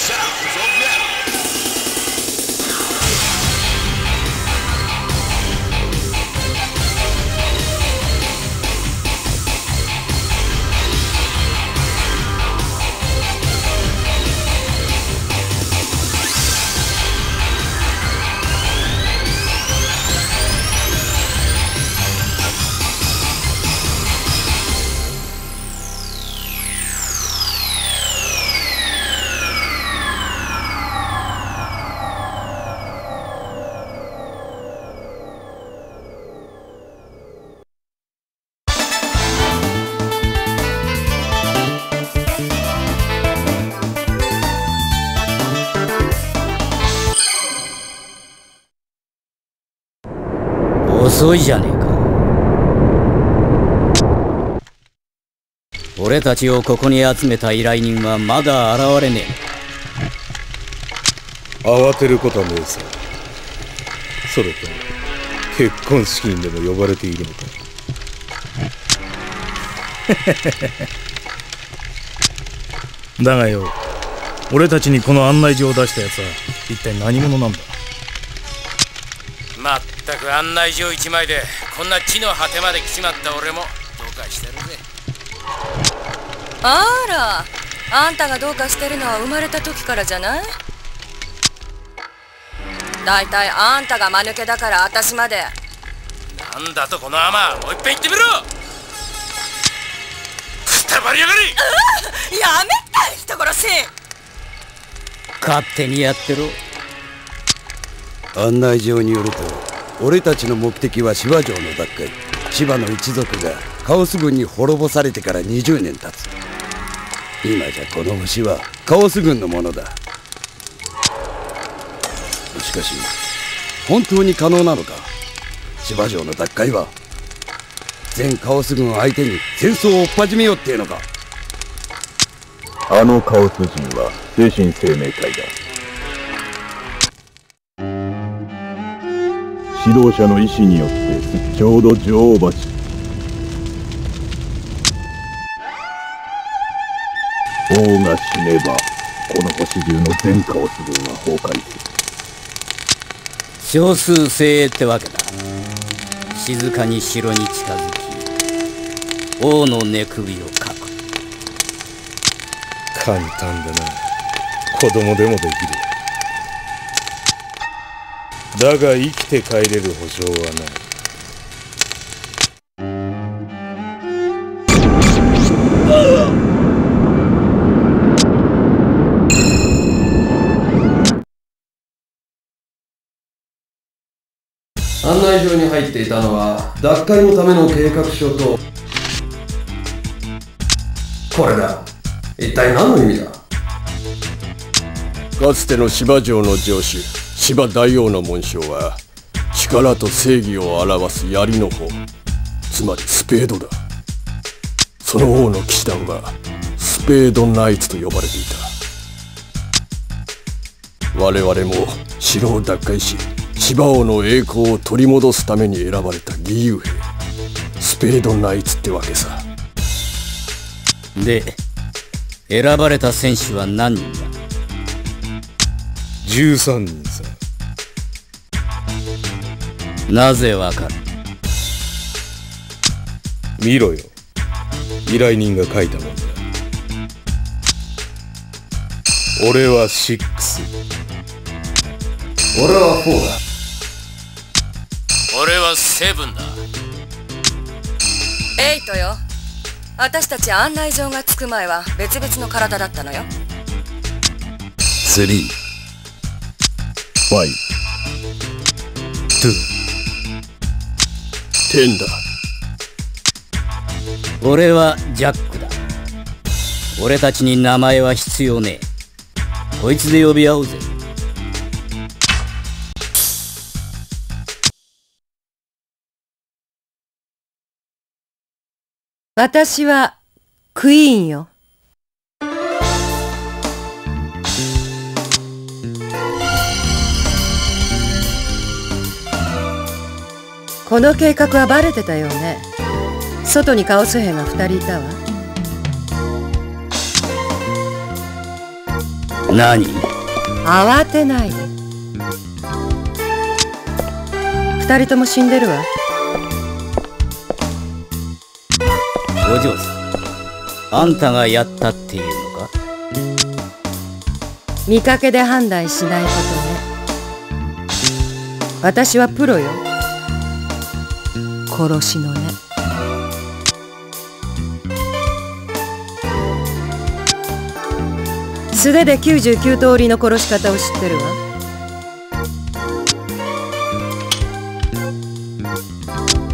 sounds of metal. 遅いじゃねえか。俺たちをここに集めた依頼人はまだ現れねえ。慌てることはねえさ。それと結婚式にでも呼ばれているのか。 だがよ、俺たちにこの案内状を出したやつは一体何者なんだ。 まったく案内状1枚でこんな地の果てまで来ちまった俺もどうかしてるぜ。 あら、あんたがどうかしてるのは生まれた時からじゃない？だいたいあんたが間抜けだから私まで。 なんだとこのアマ、もういっぺん言ってみろ。くたばりやがれ。 やめた、人殺し。 勝手にやってろ。 案内状によると、俺たちの目的は芝城の奪回。芝の一族がカオス軍に滅ぼされてから20年経つ。今じゃこの星はカオス軍のものだ。しかし本当に可能なのか。芝城の奪回は全カオス軍相手に戦争を追っ始めようっていうのか。 あのカオス人は精神生命体だ。指導者の意志によってちょうど女王蜂。王が死ねばこの星中の全カオス軍は崩壊する。 少数精鋭ってわけだ。静かに城に近づき王の寝首をかく。 簡単だな。子供でもできる。だが生きて帰れる保証はない。 案内状に入っていたのは奪回のための計画書とこれだ。一体何の意味だ。 かつての芝城の城主芝大王の紋章は力と正義を表す槍の方、つまりスペードだ。その王の騎士団はスペードナイツと呼ばれていた。我々も城を奪回し芝王の栄光を取り戻すために選ばれた義勇兵、スペードナイツってわけさ。 で、選ばれた戦士は何人だ ？13人さ。 なぜわかる？ 見ろよ、依頼人が書いたもんだ。俺は6、 俺は4だ。 俺は7だ。 8よ。私たち案内状がつく前は別々の体だったのよ。 3、 5、 10だ。 俺はジャックだ。俺たちに名前は必要ねえ。こいつで呼び合おうぜ。 私はクイーンよ。この計画はバレてたよね。外にカオス兵が2人いたわ。 何？ 慌てないで。二人とも死んでるわ。 お嬢さん、あんたがやったっていうのか？ 見かけで判断しないことね。私はプロよ。殺しのね。素手で99通りの殺し方を知ってるわ。